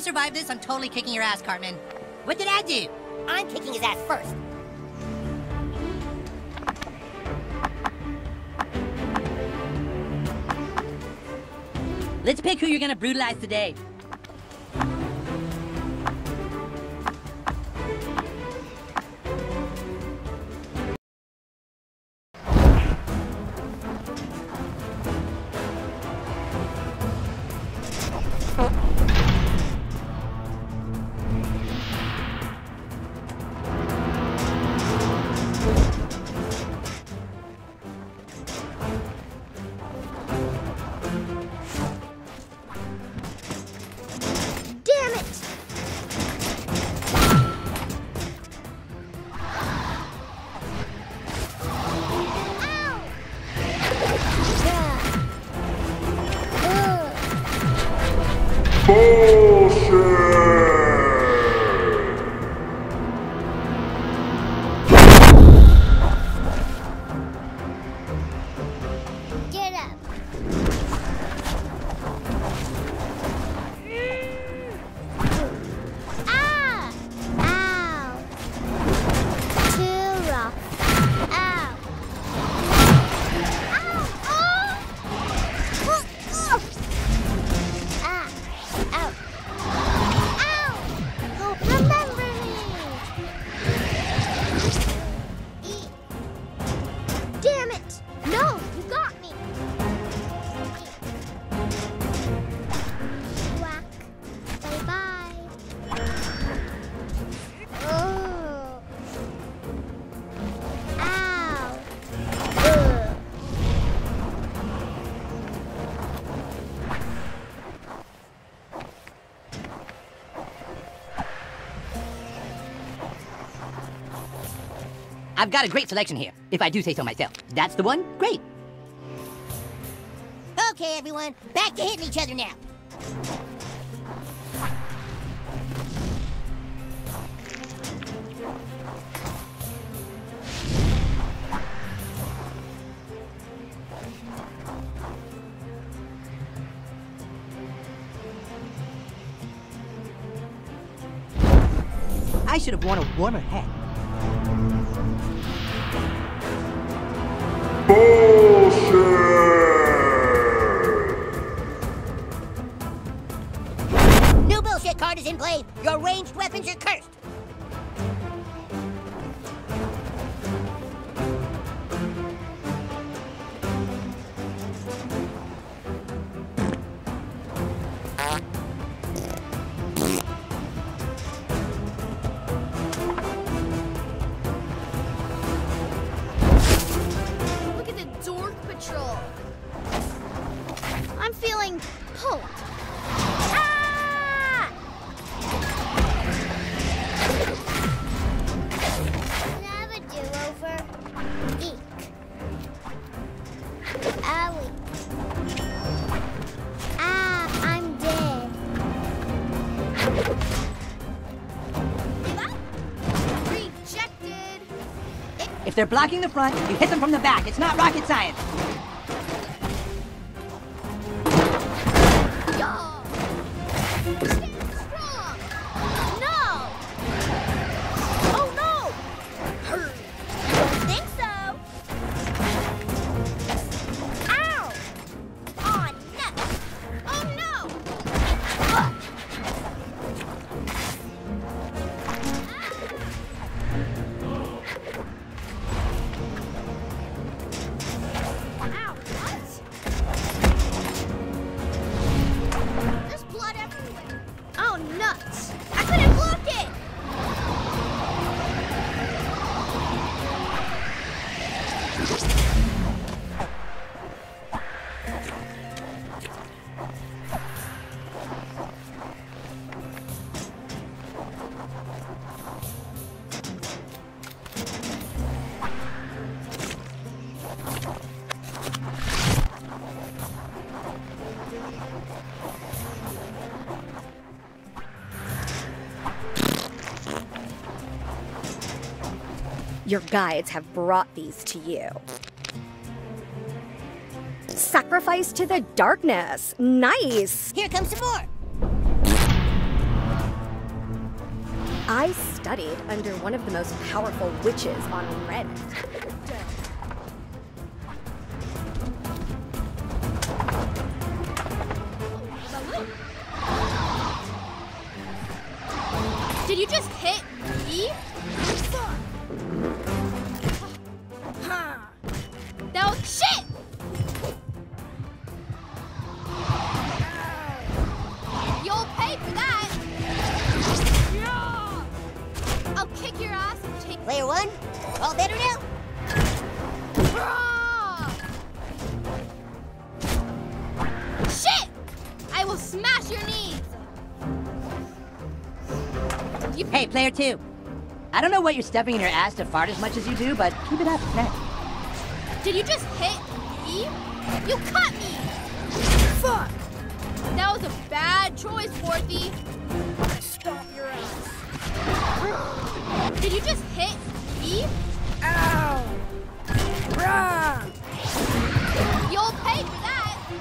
survive this, I'm totally kicking your ass, Cartman. What did I do? I'm kicking his ass first. Let's pick who you're gonna brutalize today. I've got a great selection here, if I do say so myself. That's the one? Great. Okay, everyone, back to hitting each other now. I should have worn a warmer hat. New bullshit card is in play. Your ranged weapons are cursed. I'm feeling pulled. Can I have a do-over? Eek. Owie. I'm dead. Rejected. If they're blocking the front, you hit them from the back. It's not rocket science. Your guides have brought these to you. Sacrifice to the darkness. Nice. Here comes some more. I studied under one of the most powerful witches on Reddit. Did you just hit me? That was shit! You'll pay for that! I'll kick your ass and take... Player one, all better now? Shit! I will smash your knees! Hey, player two. I don't know what you're stuffing in your ass to fart as much as you do, but keep it up. It's nice. Did you just hit me? You cut me! Fuck! That was a bad choice, Forthy. Stomp your ass. Did you just hit me? Ow! Rah! You'll pay for that!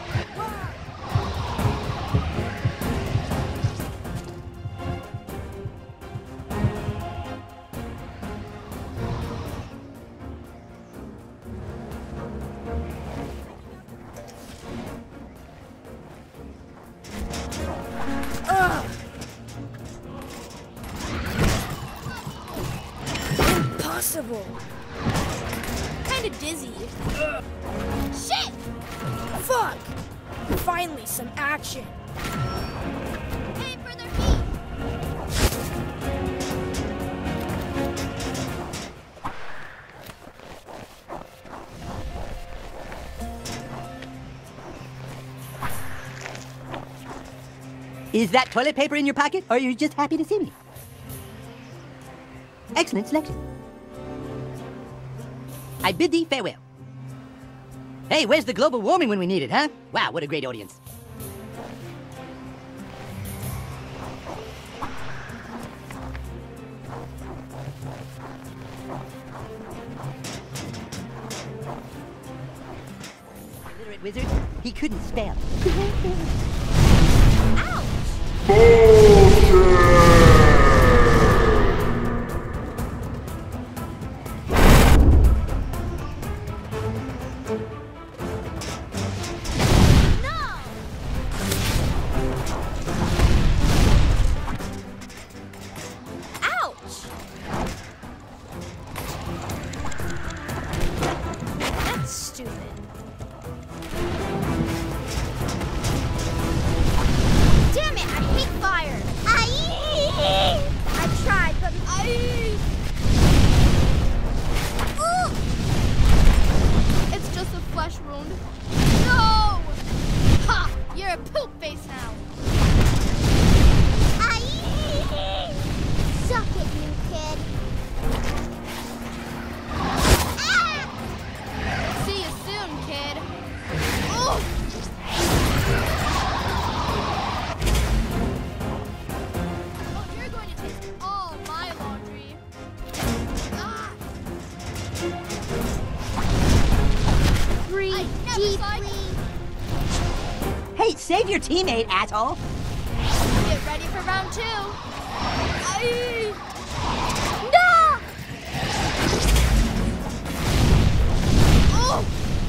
Impossible. Kinda dizzy. Shit! Fuck! Finally, some action. Aim for their feet. Is that toilet paper in your pocket, or are you just happy to see me? Excellent selection. I bid thee farewell. Hey, where's the global warming when we need it, huh? Wow, what a great audience. Illiterate wizard, he couldn't spell. Ouch! Hey, save your teammate, asshole! Get ready for round two. No! Oh!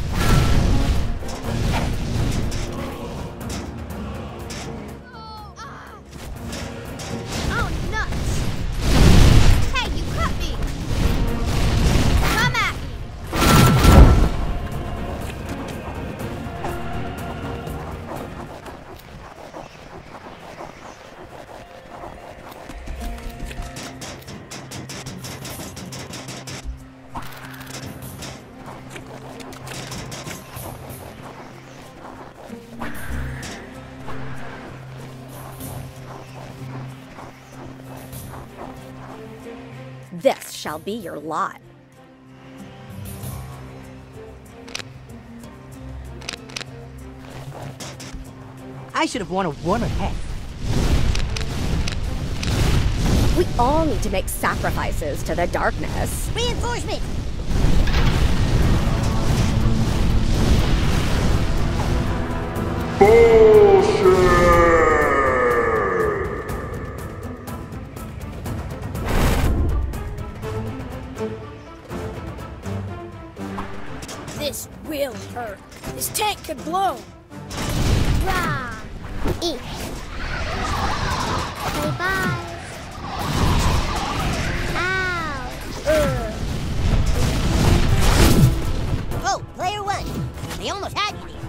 Oh, nuts! Hey, you cut me! Come at me! This shall be your lot. I should have worn a warmer hat. We all need to make sacrifices to the darkness. Reinforcement! This will hurt. This tank could blow. Rah! Eat. Bye-bye. Ow! Oh, player one. They almost had you.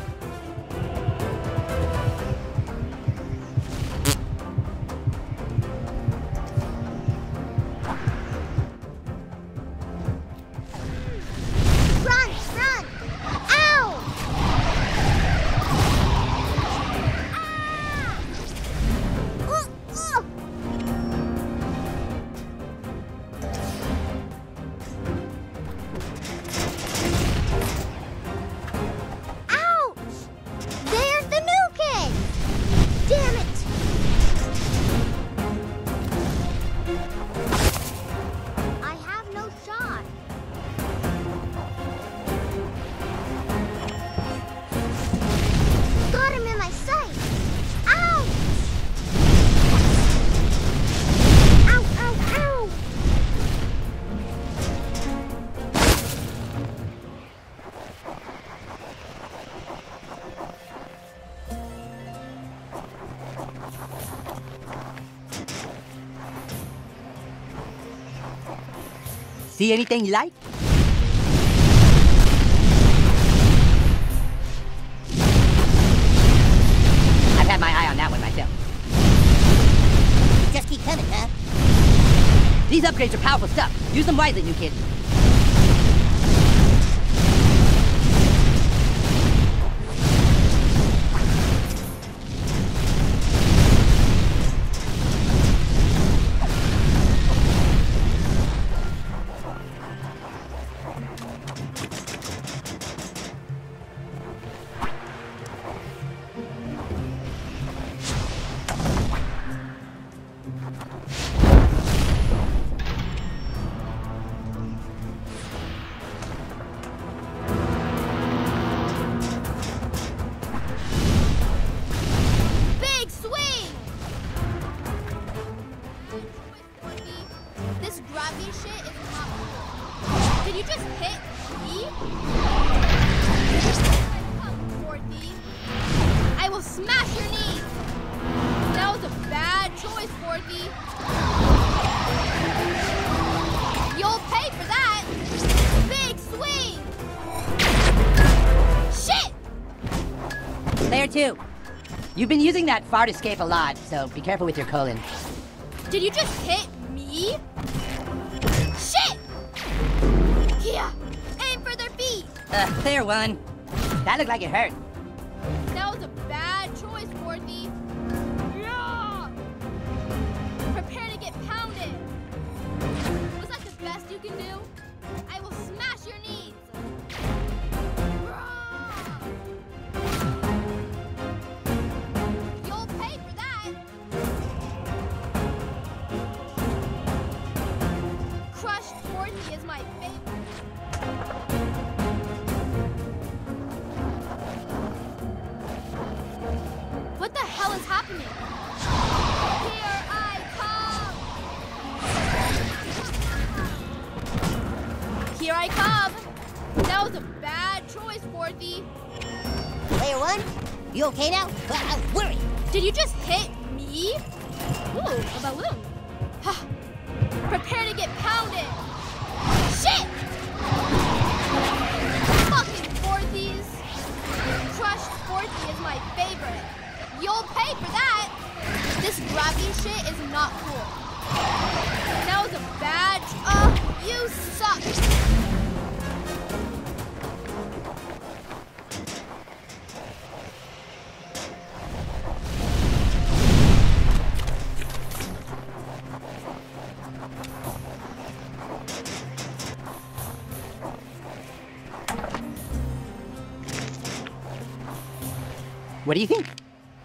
Run! Run! Ow! Ouch! There's the new kid! Damn it! I have no shot. Got him in my sight! Ouch! Ow, ow, ow! See anything you like? I've had my eye on that one myself. Just keep coming, huh? These upgrades are powerful stuff. Use them wisely, new kid. Big swing! This gravity shit is not cool. Did you just hit me? Come, Forthy. I will smash your knees. That was a bad choice, Forthy. You'll pay for that. Big swing! Shit! Player two. You've been using that fart escape a lot, so be careful with your colon. Did you just hit me? Shit! Kia, aim for their feet. Player one. That looked like it hurt. That was a bad choice, Forthy. Yeah! Prepare to get pounded. Was that the best you can do? I will smash your knees. Rah! You'll pay for that. Crushed Forthy is my favorite. What the hell is happening? Here I come! Here I come! That was a bad choice, Forthy. Player one, you okay now? I was worried. Did you just hit me? Ooh, a balloon. Prepare to get pounded. Shit! Fucking Forthies. Crushed Forthy is my favorite. You'll pay for that. This gravity shit is not cool. That was a bad. You suck. What do you think?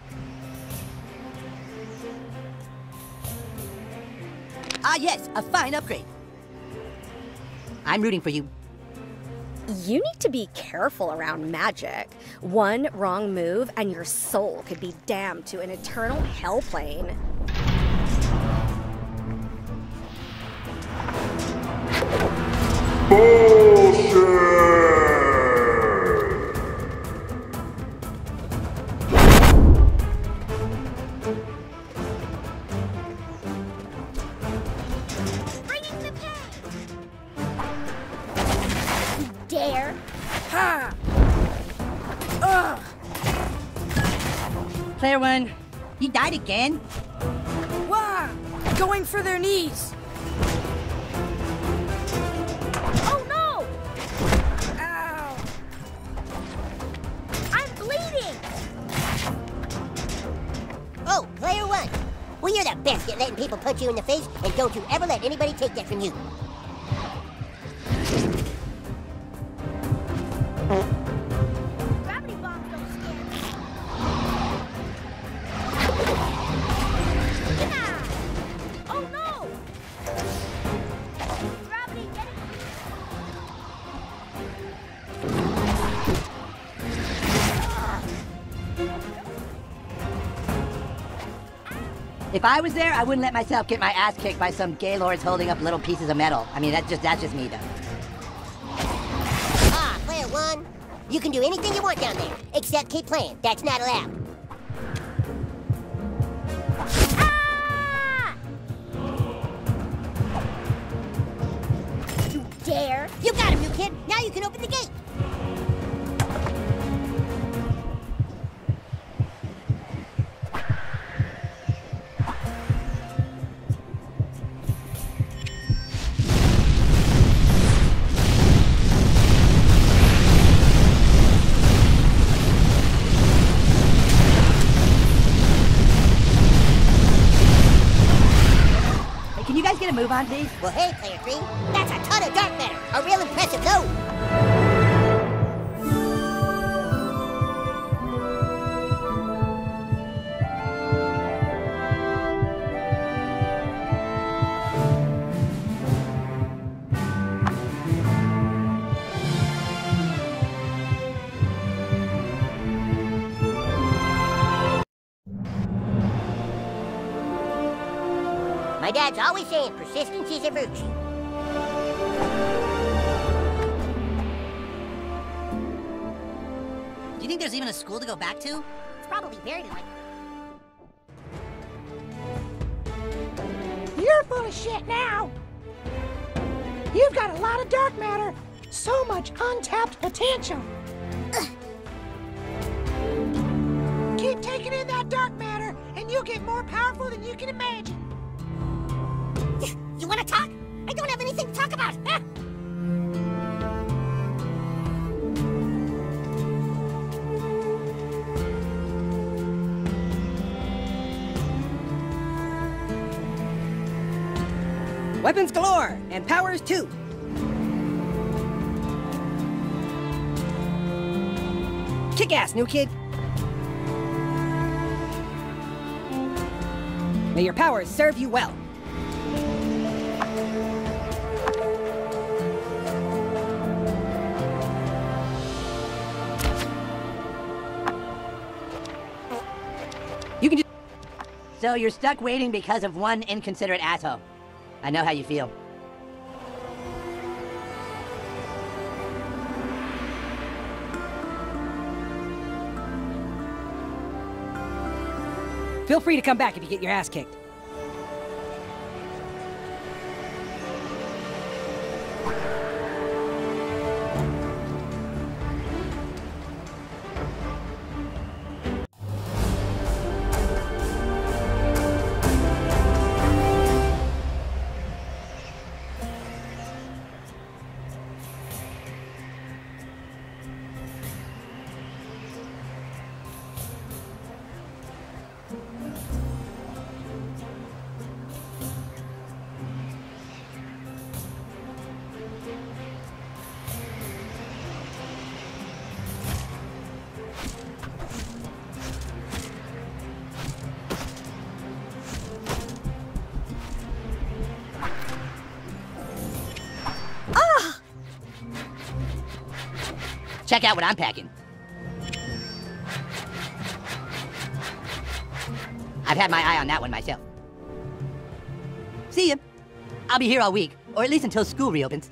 Ah, yes, a fine upgrade. I'm rooting for you. You need to be careful around magic. One wrong move and your soul could be damned to an eternal hell plane. Bullshit! Ha! Ugh! Player 1, you died again? Wah! Going for their knees. Oh no! Ow! I'm bleeding! Oh, player 1. Well, you're the best at letting people punch you in the face, and don't you ever let anybody take that from you. Gravity bombs don't scare me. Yeah! Oh no! Gravity getting me. If I was there, I wouldn't let myself get my ass kicked by some gaylords holding up little pieces of metal. I mean, that's just me, though. Ah, player 1. You can do anything you want down there, except keep playing. That's not allowed. Ah! You dare? You got him, new kid. Now you can open the gate. Hey, can you guys get a move on, please? Well, hey, player 3. That's a ton of dark matter. A real impressive load. My dad's always saying persistence is a virtue. Do you think there's even a school to go back to? It's probably very like. You're full of shit now. You've got a lot of dark matter. So much untapped potential. Keep taking in that dark matter, and you'll get more powerful than you can imagine. You want to talk? I don't have anything to talk about. Ah! Weapons galore, and powers too. Kick ass, new kid. May your powers serve you well. You can just... So you're stuck waiting because of one inconsiderate asshole. I know how you feel. Feel free to come back if you get your ass kicked. Check out what I'm packing. I've had my eye on that one myself. See ya. I'll be here all week, or at least until school reopens.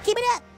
Keep it up!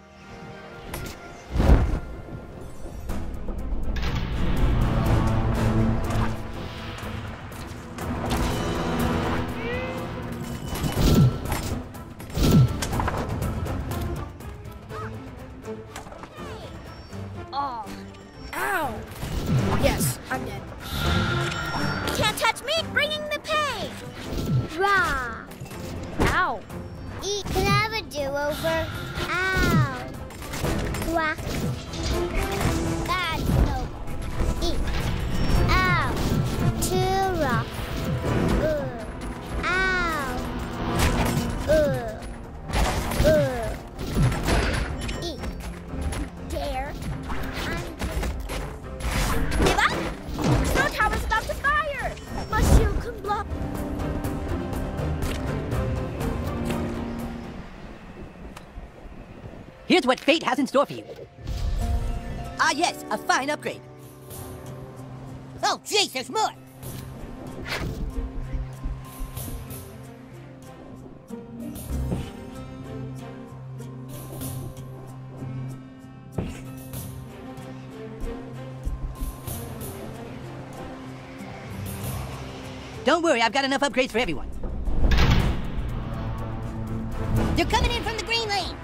Oh. Ow! Yes, I'm dead. Can't touch me! Bringing the pain! Rah! Ow. Eat. Can I have a do-over? Ow! Quack. That's no. Eat. Ow! Too rough. Ugh. Ow! Ugh. Ugh. Eat. Dare. Give up! Snow tower's about to fire! My shield can block. Here's what fate has in store for you. Ah, yes, a fine upgrade. Oh, jeez, there's more! Don't worry, I've got enough upgrades for everyone. They're coming in from the green lane!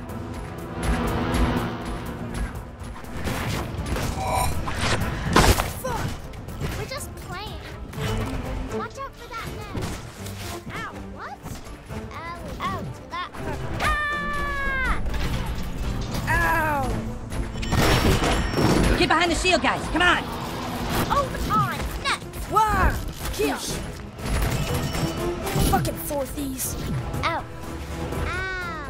We're just playing. Watch out for that nest. Ow, what? Ow, ouch, that hurt. Ah! Ow! Get behind the shield, guys. Come on. Overtime, next. Wah! Kish! Fucking fourthies. Ow. Ow.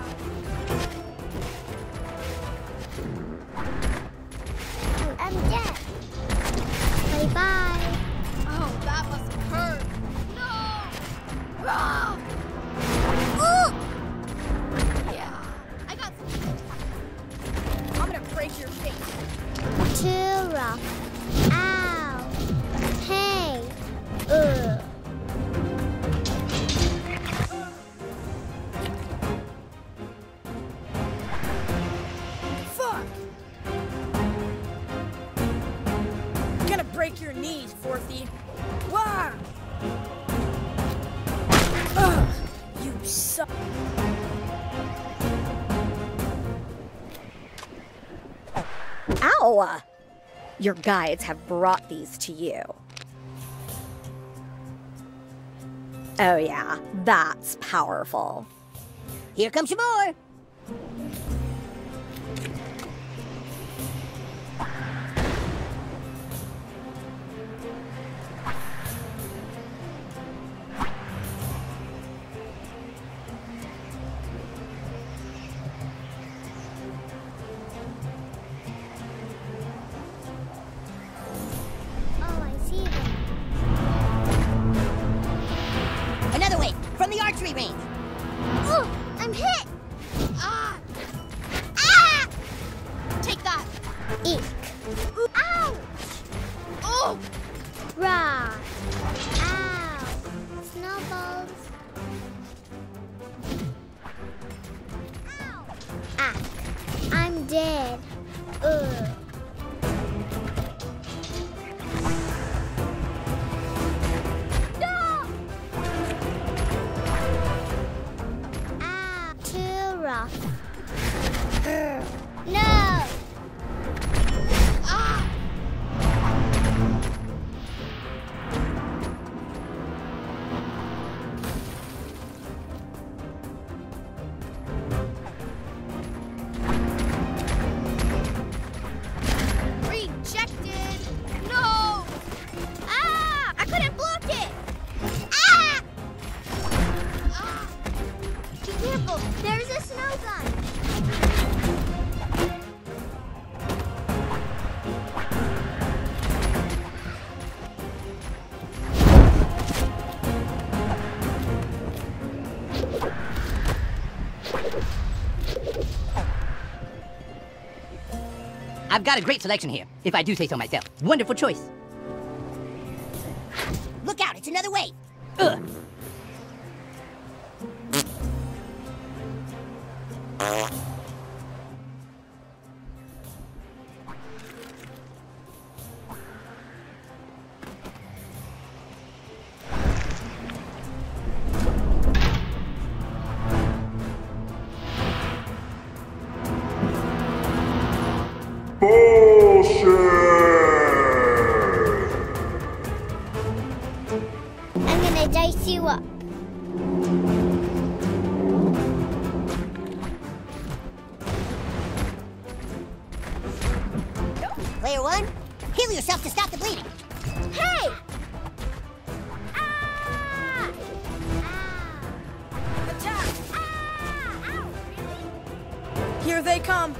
I'm dead. Bye-bye. Oh, that must hurt. No! Rah! Ooh! Yeah, I got some. I'm gonna break your face. Too rough. Ow. Hey. Ugh. Fuck! Gonna break your knees, fourthie. Wah! Ugh! You suck. Ow! Your guides have brought these to you. Oh yeah, that's powerful. Here comes some more! Oh, I see them. Another way, from the archery range! Ooh, I'm hit. Ah! Ah! Take that. Eek. Ow! Oh! Rah! Ow! Snowballs. Ow! Ah! I'm dead. Ugh. No! Ah, too rough. No! Ah! Rejected! No! Ah! I couldn't block it! Ah! Ah! Be careful! There's a snow gun! I've got a great selection here, if I do say so myself. Wonderful choice. Look out, it's another way! Ugh. you up. Player one, heal yourself to stop the bleeding. Hey! Attack! Ow! Really? Here they come.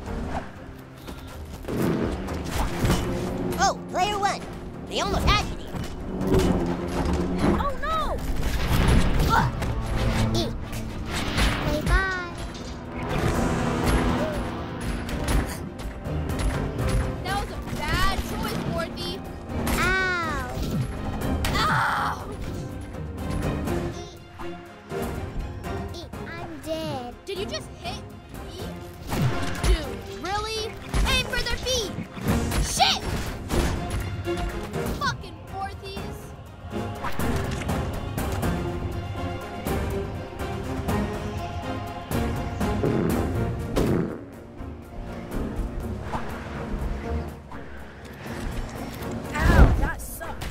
Oh, player one, they almost had you there. Oh no! Eek. Bye-bye. That was a bad choice, Dorothy. Ow! Ow! Eek. I'm dead. Did you just hit me? Dude, really? Aim for their feet! Shit! Fucking Dorothy's. Ow, that sucks.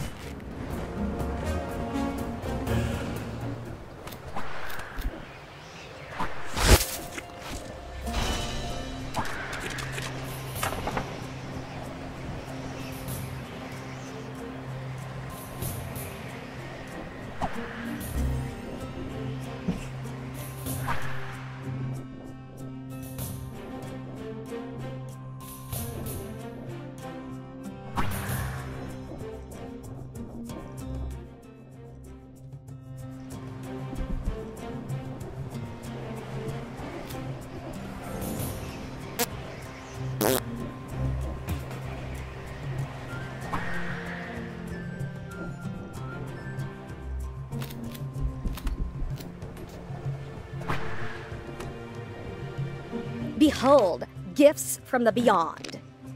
Behold, gifts from the beyond.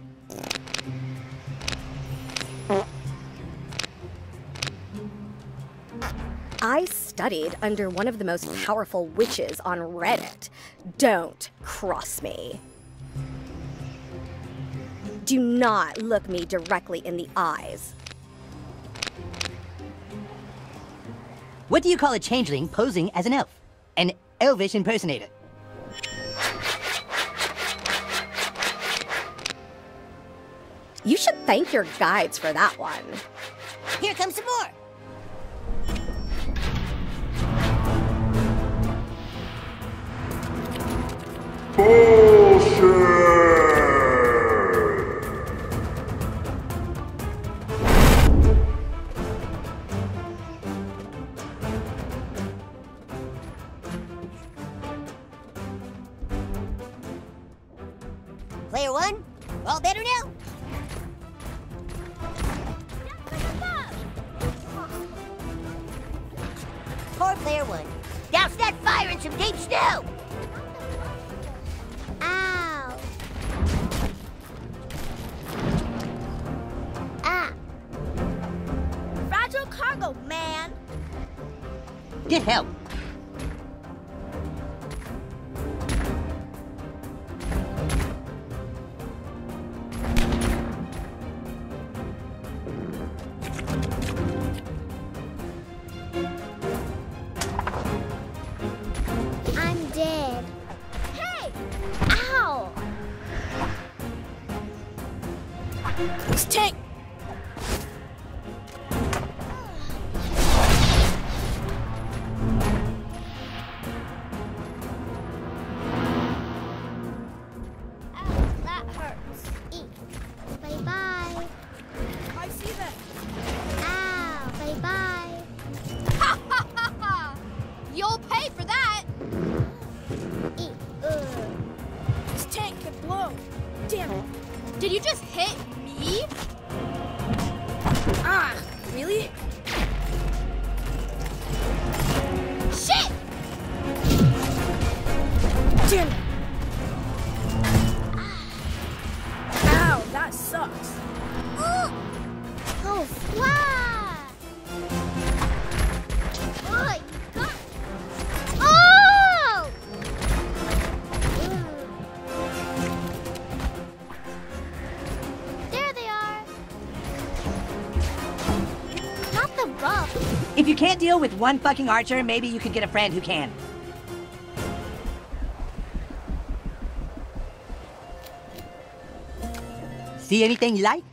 I studied under one of the most powerful witches on Reddit. Don't cross me. Do not look me directly in the eyes. What do you call a changeling posing as an elf? An elvish impersonator. You should thank your guides for that one. Here comes some more. Player one, all better now? Poor player one. Douse that fire in some deep snow! Ow! Ah! Fragile cargo, man! Get help. I'm dead. Hey! Ow! This tank. Ow, that hurts. Eek. Bye-bye. I see them. Ow, bye-bye. Ha ha ha ha! You'll pay for that! Eek. This tank could blow. Damn it. Did you just hit me? Ah, really? Shit! Damn it. Ow, that sucks. Oh, fly! Oh, you got... Oh! There they are. you can't deal with one fucking archer, maybe you could get a friend who can. See anything you like?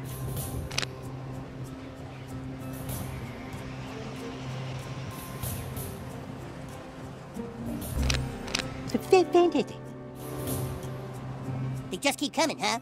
Fantastic. They just keep coming, huh?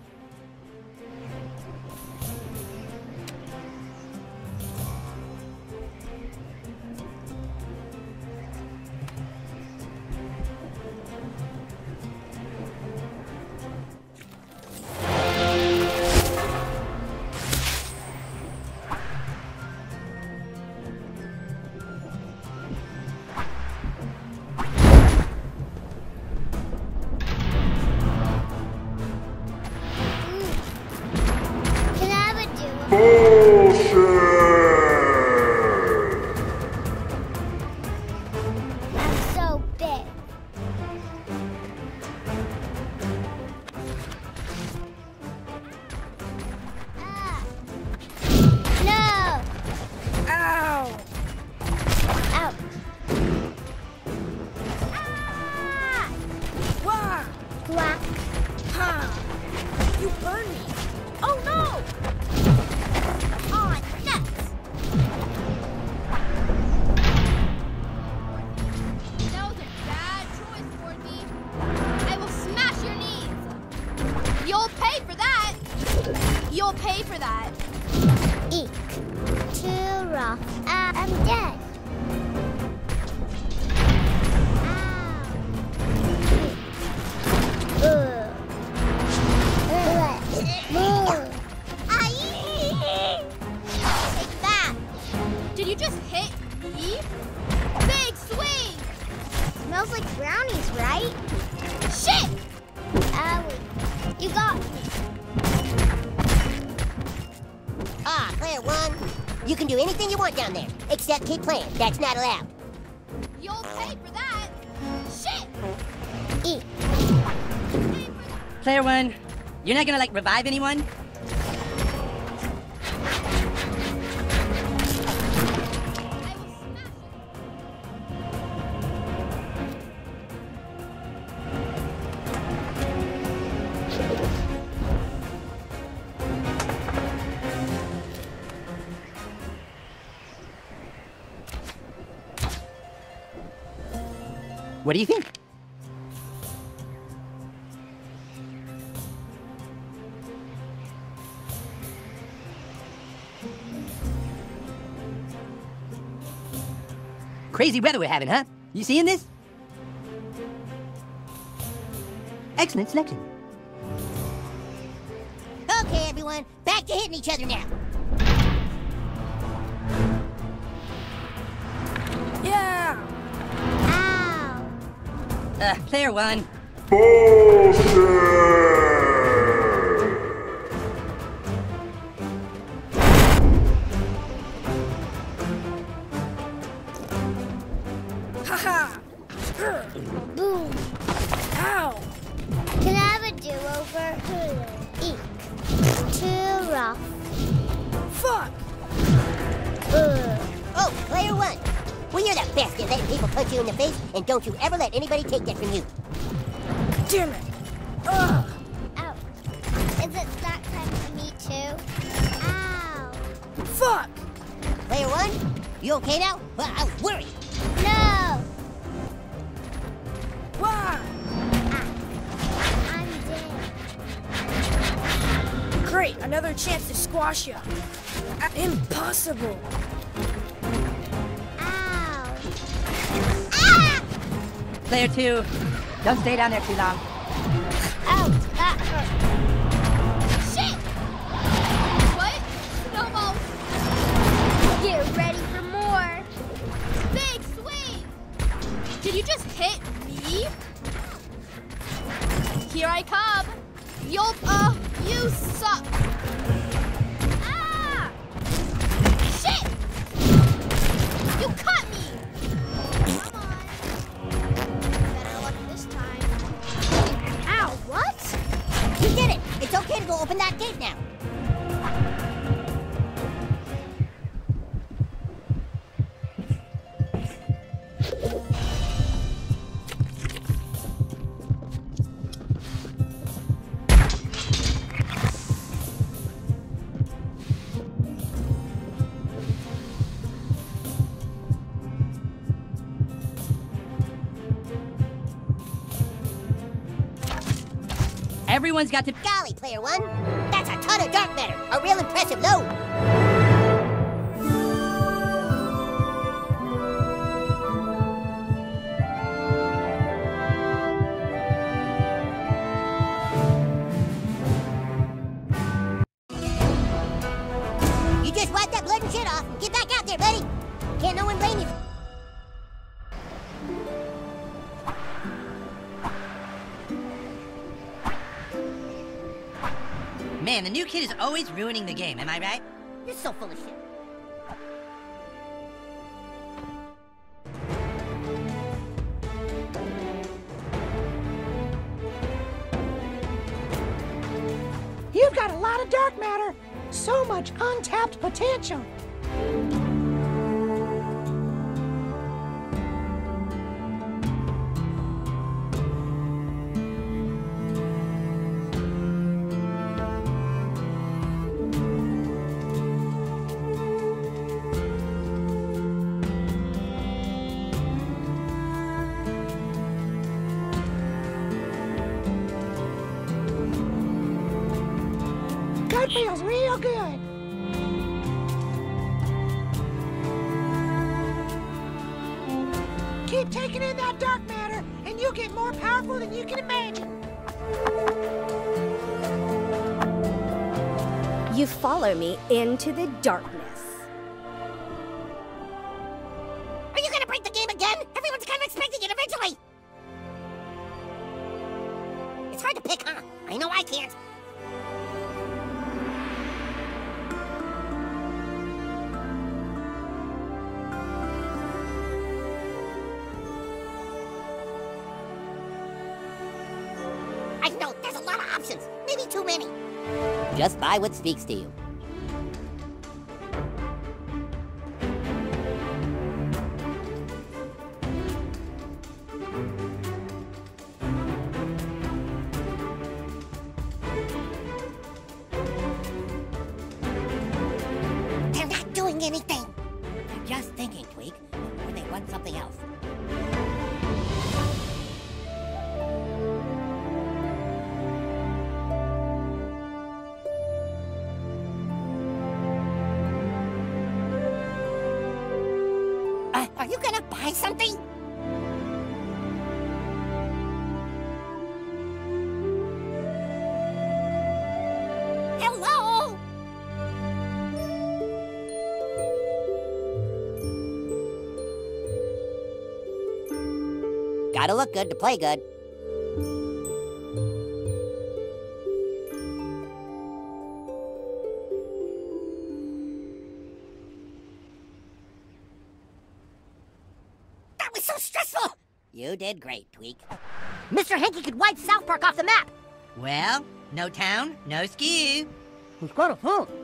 You'll pay for that. Eek. Too rough. I'm dead. Take that. Did you just hit me? Big swing! Smells like brownies, right? Shit! Owie. You got me. Ah, player one. You can do anything you want down there, except keep playing. That's not allowed. You'll pay for that. Shit! Eek. Player one, you're not gonna, like, revive anyone? What do you think? Crazy weather we're having, huh? You seeing this? Excellent selection. Okay, everyone, back to hitting each other now. Yeah! Ow! Player one. Haha! Boom! Ow! Can I have a do-over? Eek. Too rough. Fuck! Oh, player one. Well, you're the best at letting people punch you in the face, and don't you ever let anybody take that from you. Damn it! Ugh! Ow. Is it that time for me too? Ow. Fuck! Player one, you okay now? Well, I was worried. No! Why? I'm dead. Great, another chance to squash you. Impossible! Ow. Player two, don't stay down there too long. Ouch, that hurt. Shit! What? Snowball! Get ready for more. Big swing! Did you just hit me? Here I come. You suck. Ah! Shit! You cut me! Come on. Better luck this time. Ow, what? You did it. It's okay to go open that gate now. Everyone's got to... Golly, Player One, that's a ton of dark matter. A real impressive load. You just wipe that blood and shit off and get back out there, buddy. Can't no one blame you. Man, the new kid is always ruining the game, am I right? You're so full of shit. You've got a lot of dark matter. So much untapped potential. That feels real good. Keep taking in that dark matter, and you'll get more powerful than you can imagine. You follow me into the darkness. Are you gonna break the game again? Everyone's kind of expecting it eventually. It's hard to pick, huh? I know I can't. I know, there's a lot of options. Maybe too many. Just buy what speaks to you. They're not doing anything. They're just thinking, Tweak. Or they want something else. Are you gonna buy something? Hello? Gotta look good to play good. That was so stressful! You did great, Tweak. Mr. Hanky could wipe South Park off the map! Well, no town, no skew. Who's got a phone?